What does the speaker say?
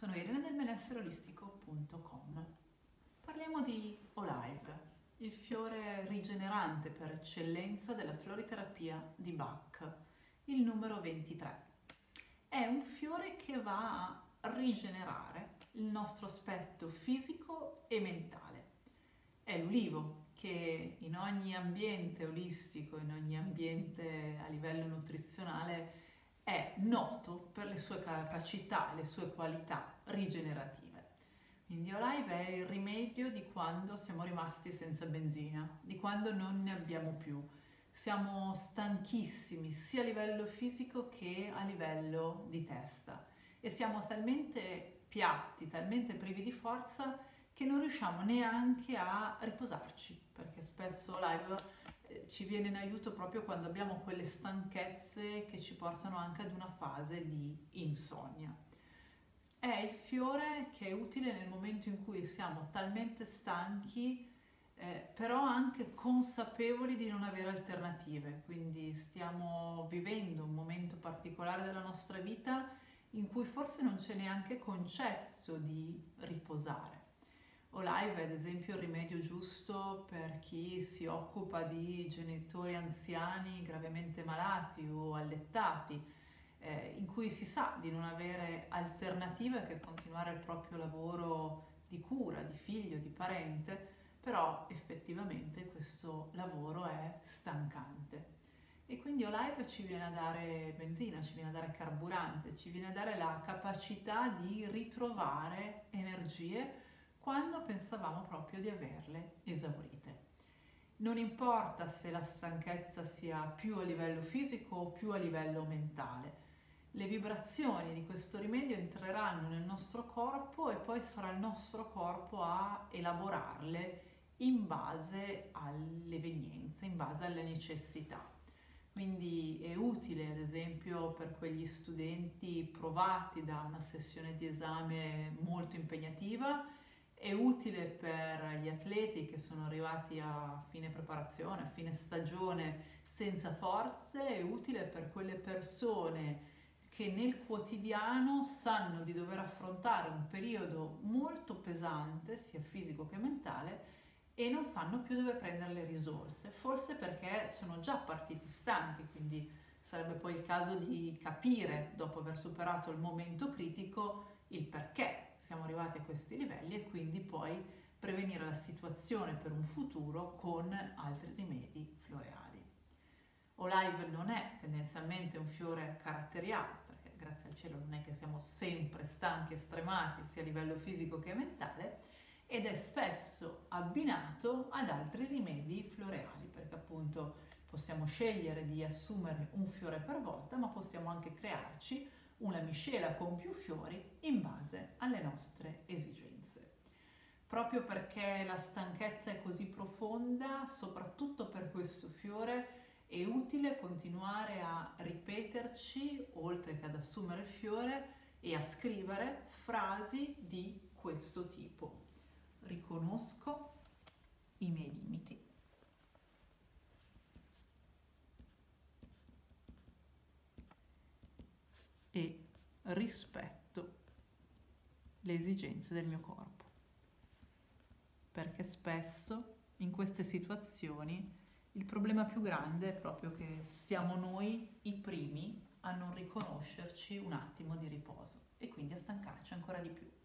Sono Irene del benessereolistico.com. Parliamo di Olive, il fiore rigenerante per eccellenza della floriterapia di Bach, il numero 23. È un fiore che va a rigenerare il nostro aspetto fisico e mentale. È l'ulivo che in ogni ambiente olistico, in ogni ambiente a livello nutrizionale è noto per le sue capacità, le sue qualità rigenerative. Quindi Olive è il rimedio di quando siamo rimasti senza benzina, di quando non ne abbiamo più. Siamo stanchissimi sia a livello fisico che a livello di testa e siamo talmente piatti, talmente privi di forza che non riusciamo neanche a riposarci, perché spesso Olive ci viene in aiuto proprio quando abbiamo quelle stanchezze che ci portano anche ad una fase di insonnia. È il fiore che è utile nel momento in cui siamo talmente stanchi, però anche consapevoli di non avere alternative, quindi stiamo vivendo un momento particolare della nostra vita in cui forse non c'è neanche concesso di riposare. Olive è ad esempio il rimedio giusto per chi si occupa di genitori anziani gravemente malati o allettati, in cui si sa di non avere alternative che continuare il proprio lavoro di cura, di figlio, di parente, però effettivamente questo lavoro è stancante. E quindi Olive ci viene a dare benzina, ci viene a dare carburante, ci viene a dare la capacità di ritrovare energie quando pensavamo proprio di averle esaurite. Non importa se la stanchezza sia più a livello fisico o più a livello mentale, le vibrazioni di questo rimedio entreranno nel nostro corpo e poi sarà il nostro corpo a elaborarle in base alle evenienze, in base alle necessità. Quindi è utile ad esempio per quegli studenti provati da una sessione di esame molto impegnativa, è utile per gli atleti che sono arrivati a fine preparazione, a fine stagione senza forze, è utile per quelle persone che nel quotidiano sanno di dover affrontare un periodo molto pesante, sia fisico che mentale, e non sanno più dove prendere le risorse, forse perché sono già partiti stanchi, quindi sarebbe poi il caso di capire, dopo aver superato il momento critico, il perché siamo arrivati a questi livelli e quindi poi prevenire la situazione per un futuro con altri rimedi floreali. Olive non è tendenzialmente un fiore caratteriale, perché grazie al cielo non è che siamo sempre stanchi e stremati sia a livello fisico che mentale, ed è spesso abbinato ad altri rimedi floreali, perché appunto possiamo scegliere di assumere un fiore per volta, ma possiamo anche crearci una miscela con più fiori in base alle nostre esigenze. Proprio perché la stanchezza è così profonda, soprattutto per questo fiore, è utile continuare a ripeterci, oltre che ad assumere il fiore, e a scrivere frasi di questo tipo. Riconosco i miei limiti. E rispetto le esigenze del mio corpo, perché spesso in queste situazioni il problema più grande è proprio che siamo noi i primi a non riconoscerci un attimo di riposo e quindi a stancarci ancora di più.